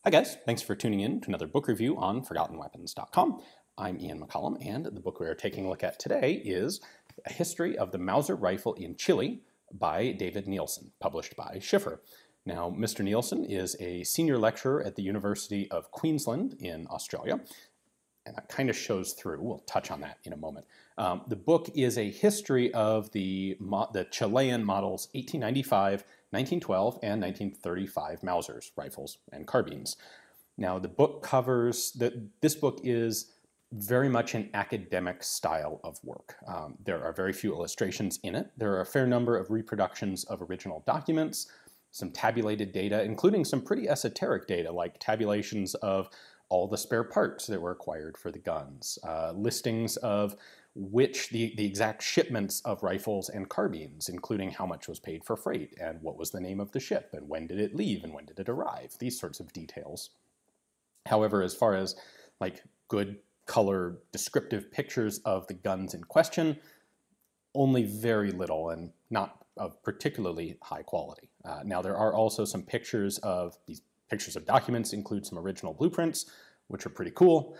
Hi guys, thanks for tuning in to another book review on ForgottenWeapons.com. I'm Ian McCollum, and the book we are taking a look at today is A History of the Mauser Rifle in Chile by David Nielsen, published by Schiffer. Now, Mr. Nielsen is a senior lecturer at the University of Queensland in Australia, and that kind of shows through. We'll touch on that in a moment. The book is a history of the Chilean models 1895, 1912, and 1935 Mausers, rifles, and carbines. Now, the book covers, this book is very much an academic style of work. There are very few illustrations in it. There are a fair number of reproductions of original documents, some tabulated data, including some pretty esoteric data, like tabulations of all the spare parts that were acquired for the guns, listings of the exact shipments of rifles and carbines, including how much was paid for freight, and what was the name of the ship, and when did it leave, and when did it arrive, these sorts of details. However, as far as like good color descriptive pictures of the guns in question, only very little and not of particularly high quality. Now, there are also some pictures of these pictures of documents, include some original blueprints, which are pretty cool.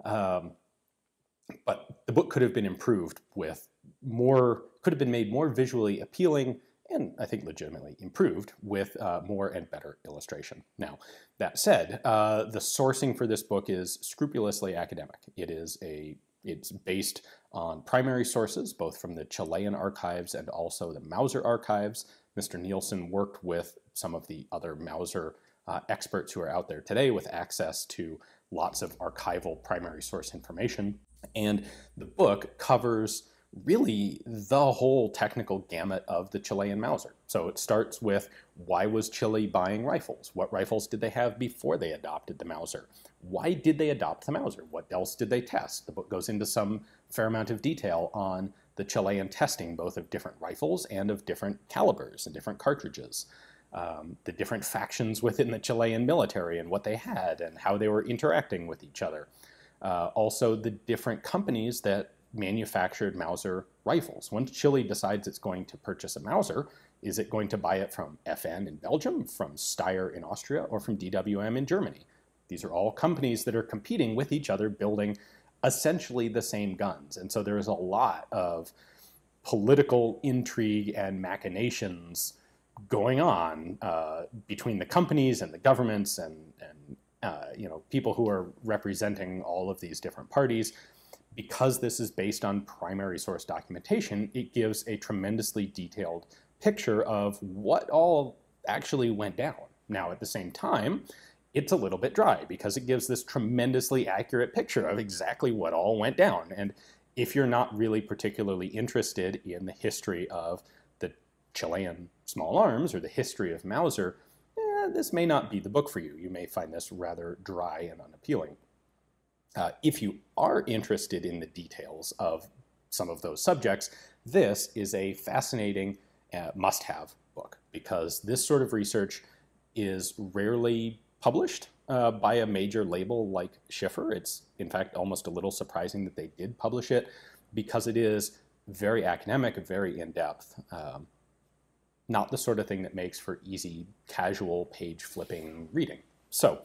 But the book could have been improved with could have been made more visually appealing, and I think legitimately improved with more and better illustration. Now, that said, the sourcing for this book is scrupulously academic. It's based on primary sources, both from the Chilean archives and also the Mauser archives. Mr. Nielsen worked with some of the other Mauser experts who are out there today with access to lots of archival primary source information. And the book covers really the whole technical gamut of the Chilean Mauser. So it starts with, why was Chile buying rifles? What rifles did they have before they adopted the Mauser? Why did they adopt the Mauser? What else did they test? The book goes into some fair amount of detail on the Chilean testing, both of different rifles and of different calibers and different cartridges. The different factions within the Chilean military and what they had and how they were interacting with each other. Also, the different companies that manufactured Mauser rifles. When Chile decides it's going to purchase a Mauser, is it going to buy it from FN in Belgium, from Steyr in Austria, or from DWM in Germany? These are all companies that are competing with each other, building essentially the same guns. And so there is a lot of political intrigue and machinations going on between the companies and the governments and people who are representing all of these different parties. Because this is based on primary source documentation, it gives a tremendously detailed picture of what all actually went down. Now, at the same time, it's a little bit dry because it gives this tremendously accurate picture of exactly what all went down. And if you're not really particularly interested in the history of the Chilean small arms or the history of Mauser, this may not be the book for you. You may find this rather dry and unappealing. If you are interested in the details of some of those subjects, this is a fascinating must-have book, because this sort of research is rarely published by a major label like Schiffer. It's, in fact, almost a little surprising that they did publish it, because it is very academic, very in-depth. Not the sort of thing that makes for easy, casual, page-flipping reading. So,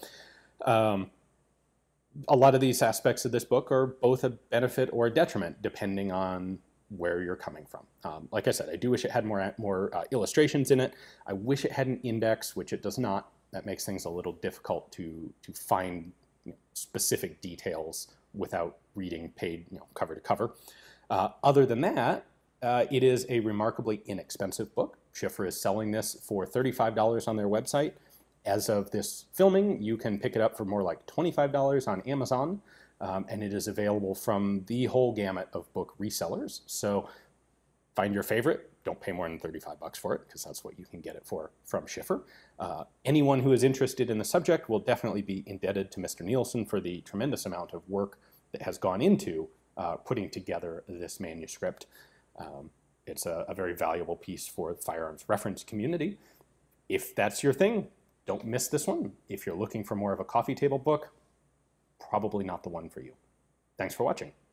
a lot of these aspects of this book are both a benefit or a detriment, depending on where you're coming from. Like I said, I do wish it had more illustrations in it. I wish it had an index, which it does not. That makes things a little difficult to find specific details without reading cover to cover. Other than that, it is a remarkably inexpensive book. Schiffer is selling this for $35 on their website. As of this filming, you can pick it up for more like $25 on Amazon, and it is available from the whole gamut of book resellers. So find your favorite. Don't pay more than 35 bucks for it, because that's what you can get it for from Schiffer. Anyone who is interested in the subject will definitely be indebted to Mr. Nielsen for the tremendous amount of work that has gone into putting together this manuscript. It's a very valuable piece for the firearms reference community. If that's your thing, don't miss this one. If you're looking for more of a coffee table book, probably not the one for you. Thanks for watching.